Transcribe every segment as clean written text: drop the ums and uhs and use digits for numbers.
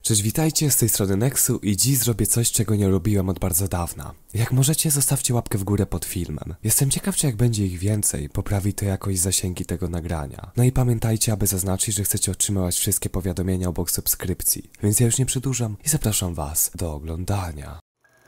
Cześć, witajcie, z tej strony Nexu i dziś zrobię coś, czego nie robiłem od bardzo dawna. Jak możecie, zostawcie łapkę w górę pod filmem. Jestem ciekaw, czy jak będzie ich więcej, poprawi to jakoś zasięgi tego nagrania. No i pamiętajcie, aby zaznaczyć, że chcecie otrzymywać wszystkie powiadomienia obok subskrypcji. Więc ja już nie przedłużam i zapraszam was do oglądania.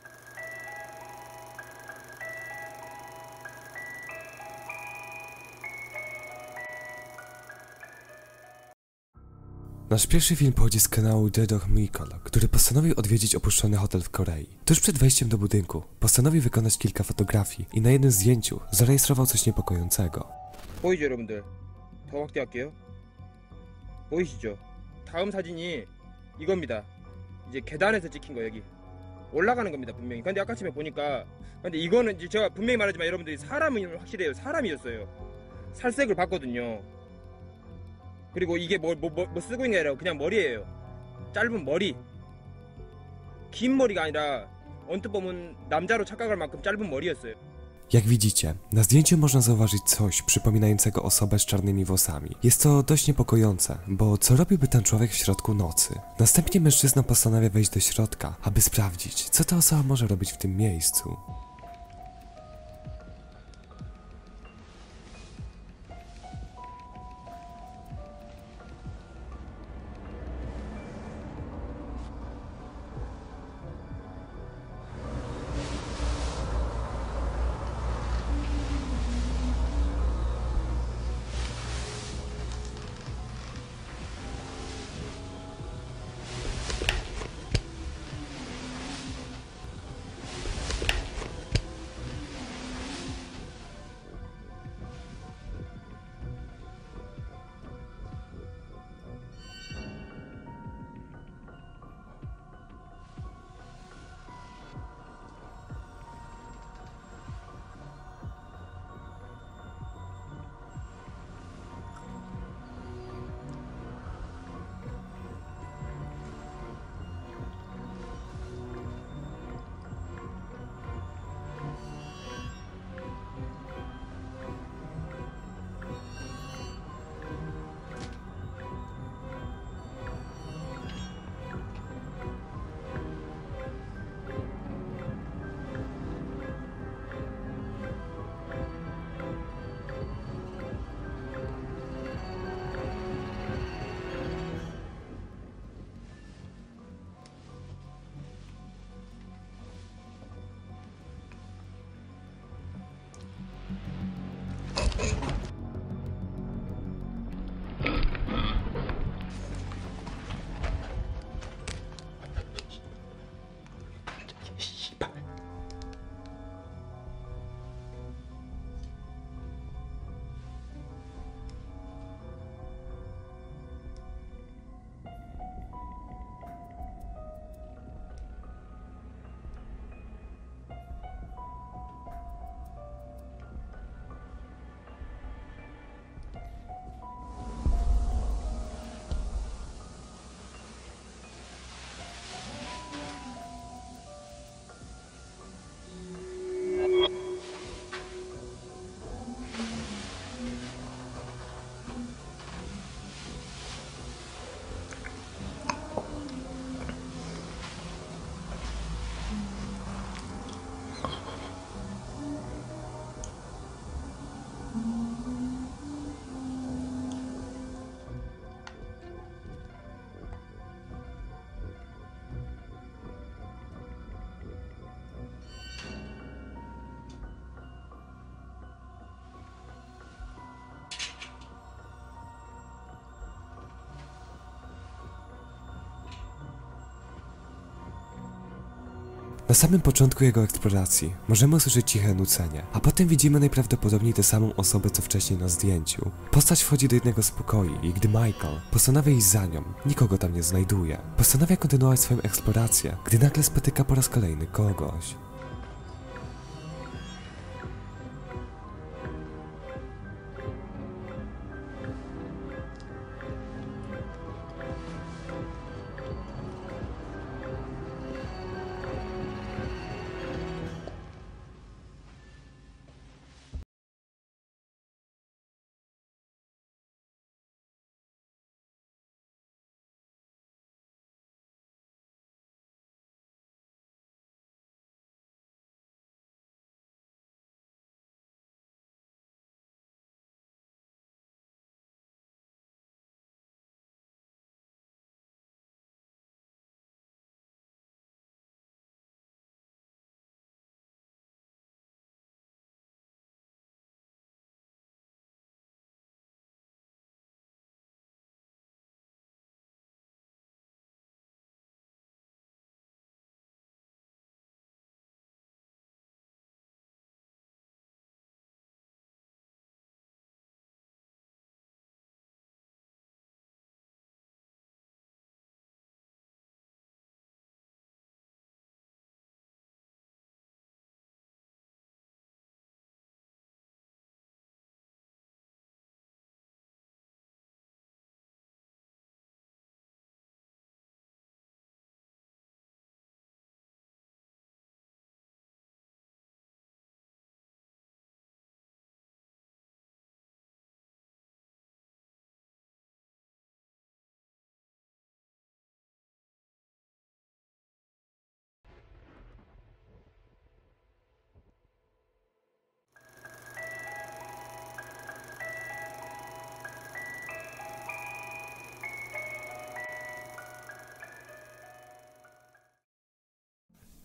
Nasz pierwszy film pochodzi z kanału Dedok Mikol, który postanowił odwiedzić opuszczony hotel w Korei. Tuż przed wejściem do budynku postanowił wykonać kilka fotografii i na jednym zdjęciu zarejestrował coś niepokojącego. 보이죠 여러분들? 더 확대할게요. 보이시죠? 다음 사진이 이겁니다. 이제 계단에서 찍힌 거 여기 올라가는 겁니다 분명히. 근데 아까 전에 보니까 근데 이거는 이제 제가 분명히 말하지만 여러분들이 사람은 확실해요. 사람이었어요. 살색을 봤거든요. 그리고 이게 뭐 쓰고 있는 게 아니라 그냥 머리예요. 짧은 머리. 긴 머리가 아니라 언뜻 보면 남자로 착각할 만큼 짧은 머리였어요. Jak widzicie, na zdjęciu można zauważyć coś przypominającego osobę z czarnymi włosami. Jest to dość niepokojące, bo co robiłby ten człowiek w środku nocy? Następnie mężczyzna postanawia wejść do środka, aby sprawdzić, co ta osoba może robić w tym miejscu. Na samym początku jego eksploracji możemy usłyszeć ciche nucenie, a potem widzimy najprawdopodobniej tę samą osobę co wcześniej na zdjęciu. Postać wchodzi do jednego z pokoi i gdy Michael postanawia iść za nią, nikogo tam nie znajduje. Postanawia kontynuować swoją eksplorację, gdy nagle spotyka po raz kolejny kogoś.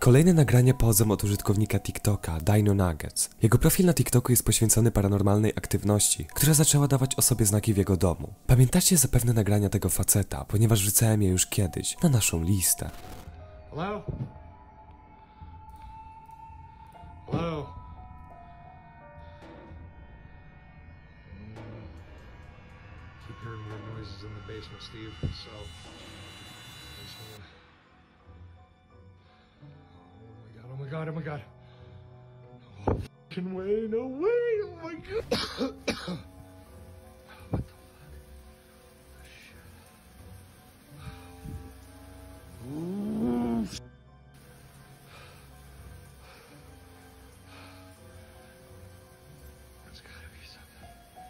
Kolejne nagrania pochodzą od użytkownika TikToka, Dino Nuggets. Jego profil na TikToku jest poświęcony paranormalnej aktywności, która zaczęła dawać o sobie znaki w jego domu. Pamiętacie zapewne nagrania tego faceta, ponieważ wrzucałem je już kiedyś na naszą listę. Hello? Hello? Keep hearing weird noises in the basement, Steve, so... I just wanna... Oh my god, oh my god, oh my god. No fucking way, no way, oh my god. What the fuck? Shit. Ooh. There's gotta be something.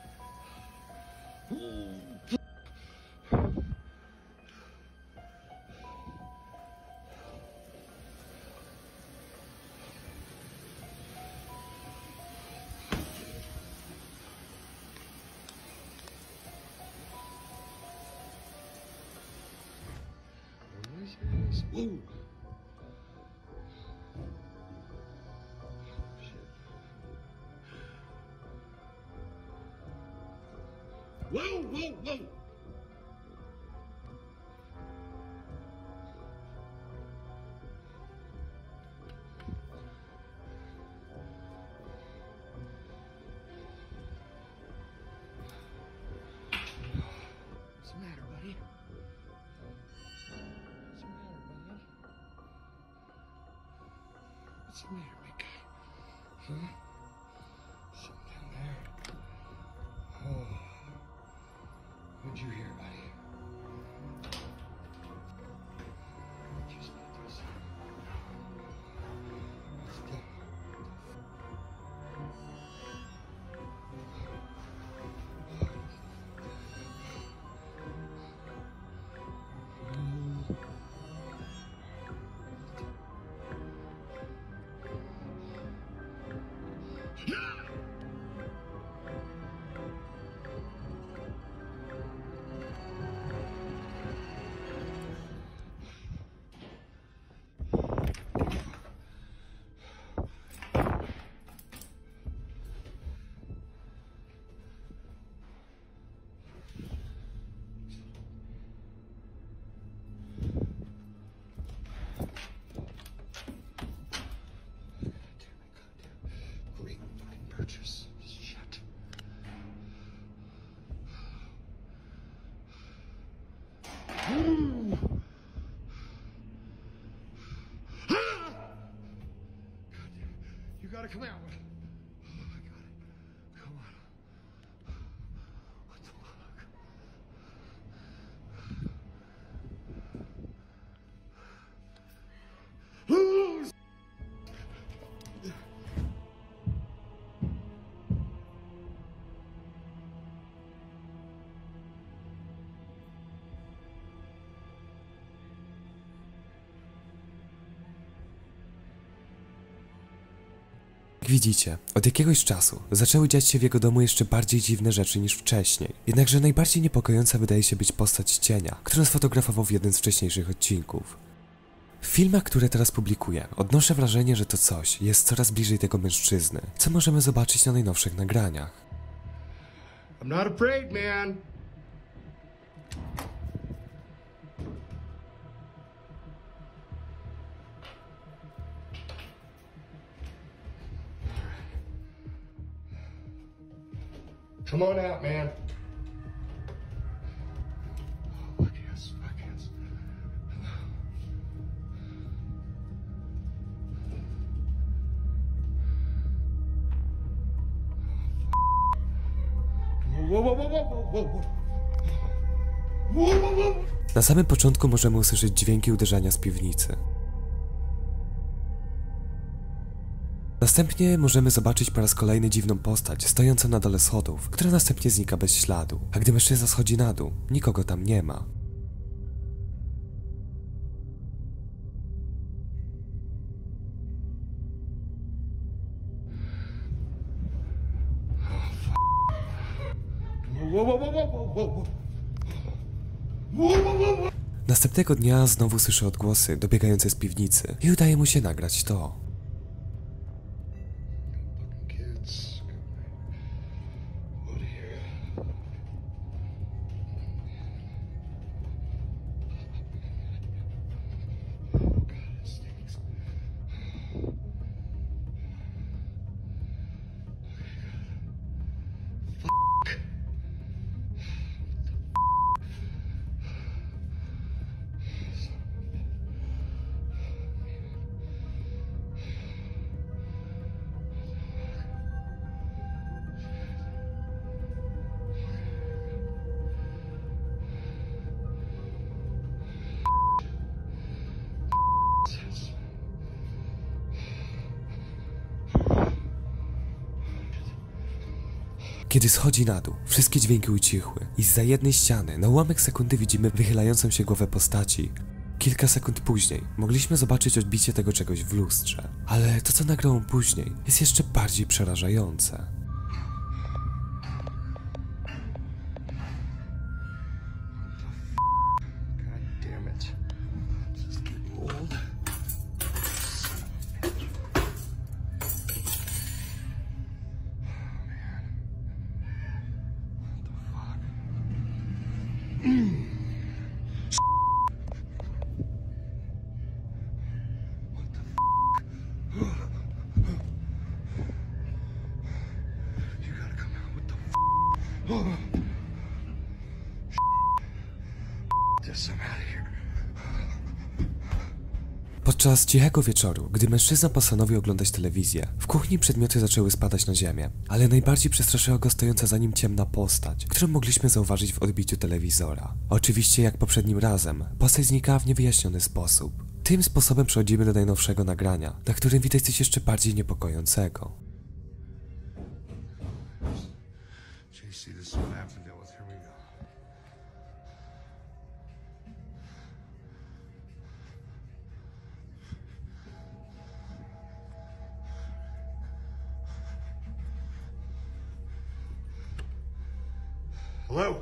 Whoa! Shit. Whoa, whoa, whoa! What's the matter, buddy? What's the matter, big guy? Huh? Something down there. Oh. What'd you hear, buddy? What'd you smell this? What's the... Great fucking purchase. Shit. God, you gotta come out. Oh my god. Come on. What the fuck? Jak widzicie, od jakiegoś czasu zaczęły dziać się w jego domu jeszcze bardziej dziwne rzeczy niż wcześniej. Jednakże najbardziej niepokojąca wydaje się być postać cienia, którą sfotografował w jednym z wcześniejszych odcinków. W filmach, które teraz publikuję, odnoszę wrażenie, że to coś jest coraz bliżej tego mężczyzny, co możemy zobaczyć na najnowszych nagraniach. I'm not afraid, man. Come on out, man. Oh, fuck yes, fuck yes. Whoa, whoa, whoa, whoa, whoa, whoa. Whoa, whoa, whoa. Na samym początku możemy usłyszeć dźwięki uderzania z piwnicy. Następnie możemy zobaczyć po raz kolejny dziwną postać stojącą na dole schodów, która następnie znika bez śladu, a gdy mężczyzna schodzi na dół, nikogo tam nie ma. Następnego dnia znowu słyszę odgłosy dobiegające z piwnicy i udaje mu się nagrać to. Kids. Out of here. Oh God, it stinks. Kiedy schodzi na dół, wszystkie dźwięki ucichły i zza jednej ściany na ułamek sekundy widzimy wychylającą się głowę postaci. Kilka sekund później mogliśmy zobaczyć odbicie tego czegoś w lustrze, ale to co nagrał on później jest jeszcze bardziej przerażające. God damn it. This is getting old. You gotta come out. What the this, I'm out of here. Podczas cichego wieczoru, gdy mężczyzna postanowił oglądać telewizję, w kuchni przedmioty zaczęły spadać na ziemię, ale najbardziej przestraszyła go stojąca za nim ciemna postać, którą mogliśmy zauważyć w odbiciu telewizora. Oczywiście jak poprzednim razem, postać znikała w niewyjaśniony sposób. Tym sposobem przechodzimy do najnowszego nagrania, na którym widać coś jeszcze bardziej niepokojącego. JC, this is what happened to deal with. Here we go. Hello?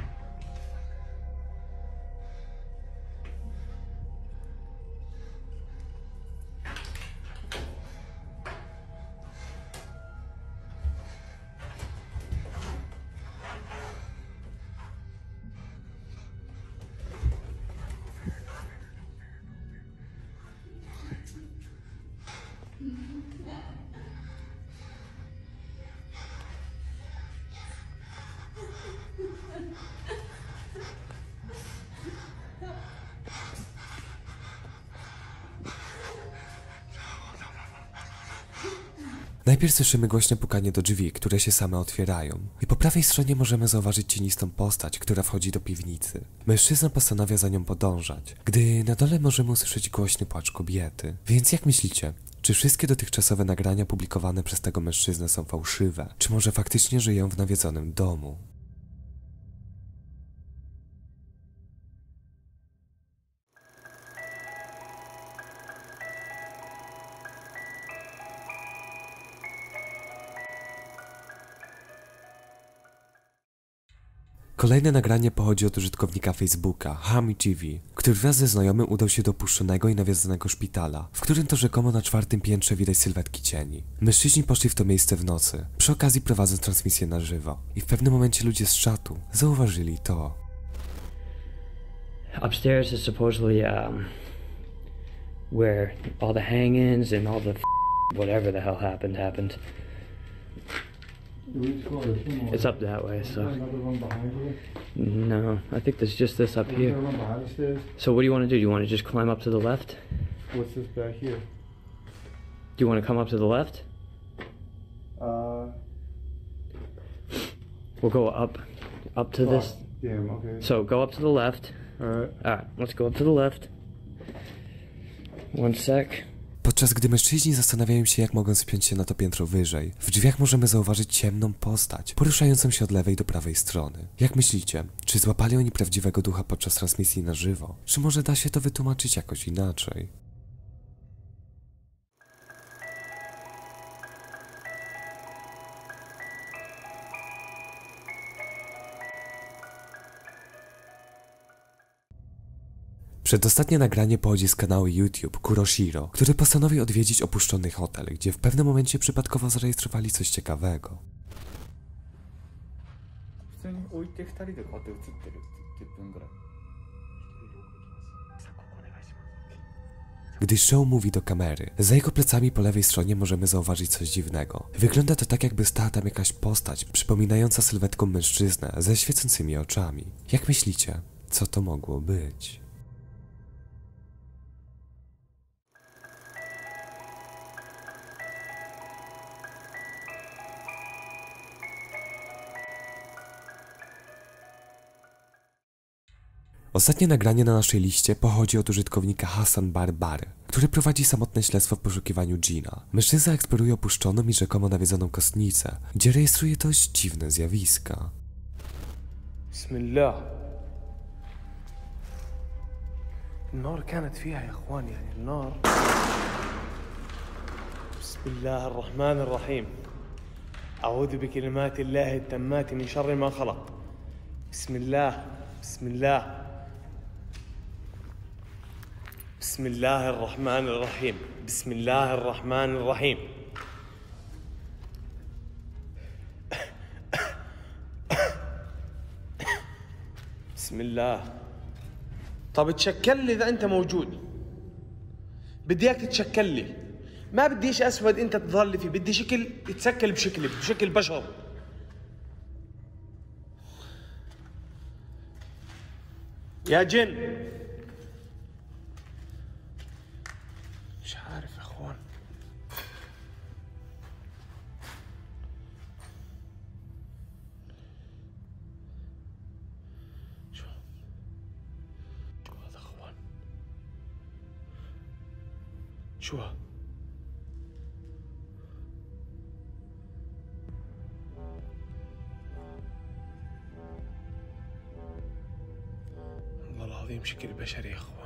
Najpierw słyszymy głośne pukanie do drzwi, które się same otwierają. I po prawej stronie możemy zauważyć cienistą postać, która wchodzi do piwnicy. Mężczyzna postanawia za nią podążać, gdy na dole możemy usłyszeć głośny płacz kobiety. Więc jak myślicie, czy wszystkie dotychczasowe nagrania publikowane przez tego mężczyznę są fałszywe? Czy może faktycznie żyją w nawiedzonym domu? Kolejne nagranie pochodzi od użytkownika Facebooka, Hami TV, który wraz ze znajomym udał się do opuszczonego i nawiedzonego szpitala, w którym to rzekomo na 4. piętrze widać sylwetki cieni. Mężczyźni poszli w to miejsce w nocy, przy okazji prowadząc transmisję na żywo. I w pewnym momencie ludzie z czatu zauważyli to. Upstairs is supposedly where all the hang-ins and all the whatever the hell happened. It's up that way, so. No, I think there's just this up here. So what do you want to do? Do you want to just climb up to the left? What's this back here? Do you want to come up to the left? We'll go up to this. Damn, okay. So go up to the left. Alright, let's go up to the left. One sec. Podczas gdy mężczyźni zastanawiają się, jak mogą spiąć się na to piętro wyżej, w drzwiach możemy zauważyć ciemną postać, poruszającą się od lewej do prawej strony. Jak myślicie, czy złapali oni prawdziwego ducha podczas transmisji na żywo? Czy może da się to wytłumaczyć jakoś inaczej? Przedostatnie nagranie pochodzi z kanału YouTube Kuroshiro, który postanowił odwiedzić opuszczony hotel, gdzie w pewnym momencie przypadkowo zarejestrowali coś ciekawego. 普通に置いて2人でこうやって映ってる10分ぐらい。 Gdy Show mówi do kamery, za jego plecami po lewej stronie możemy zauważyć coś dziwnego. Wygląda to tak, jakby stała tam jakaś postać przypominająca sylwetką mężczyznę ze świecącymi oczami. Jak myślicie, co to mogło być? Ostatnie nagranie na naszej liście pochodzi od użytkownika Hassan Barbar, który prowadzi samotne śledztwo w poszukiwaniu Gina. Mężczyzna eksploruje opuszczoną i rzekomo nawiedzoną kostnicę, gdzie rejestruje dość dziwne zjawiska. Bismillah. النار كانت فيها يا اخوان يعني النار. بسم الله الرحمن الرحيم. أعوذ بكلمات الله التامات من شر ما خلق. بسم الله بسم الله بسم الله الرحمن الرحيم. بسم الله الرحمن الرحيم. بسم الله. طب تشكل لي اذا انت موجود. بدي اياك تتشكل لي. ما بديش اسود انت تظهر لي فيه، بدي شكل يتشكل بشكلي، بشكل بشر. يا جن. مش عارف يا اخوان. شو هذا اخوان؟ شو هذا؟ والله العظيم شكل بشري يا اخوان.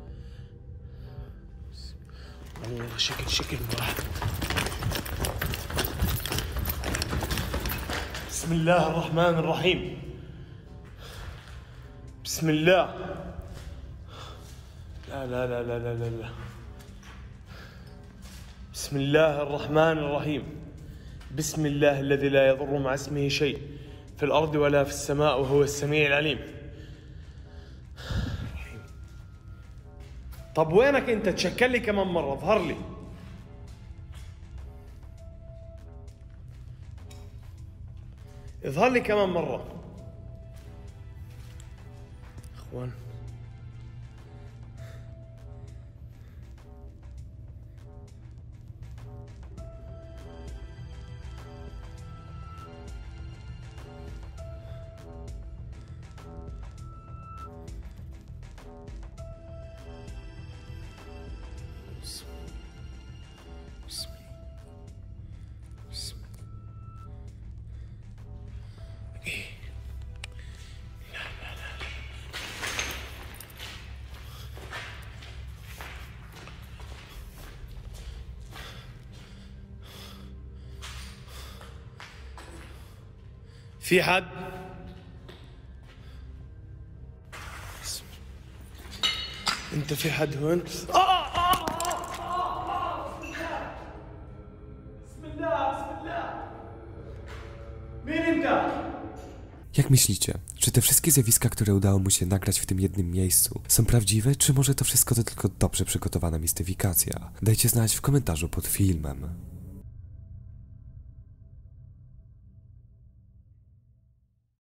والله شكل مرعب. بسم الله الرحمن الرحيم. بسم الله. لا لا لا لا لا لا لا. بسم الله الرحمن الرحيم. بسم الله الذي لا يضر مع اسمه شيء في الأرض ولا في السماء وهو السميع العليم. طب وينك انت؟ تشكل لي كمان مرة، اظهر لي. اظهر لي كمان مرة. اخوان في حد؟ انت في حد هون؟ بسم الله بسم الله. مين انت؟ Jak myślicie, czy te wszystkie zjawiska, które udało mu się nagrać w tym jednym miejscu, są prawdziwe, czy może to wszystko to tylko dobrze przygotowana mistyfikacja? Dajcie znać w komentarzu pod filmem.